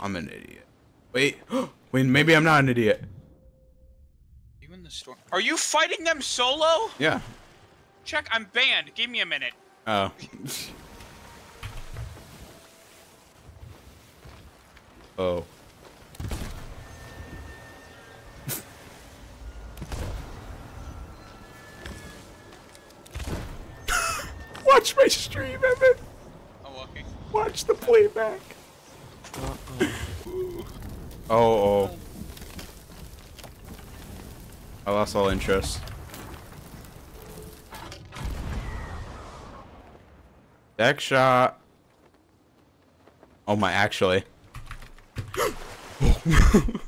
I'm an idiot. Wait, wait, maybe I'm not an idiot. You in the storm? Are you fighting them solo? Yeah. Check, I'm banned. Give me a minute. Oh. Oh. Watch my stream, Evan. I'm walking. Watch the playback. Oh. I lost all interest. Deck shot. Oh my, actually.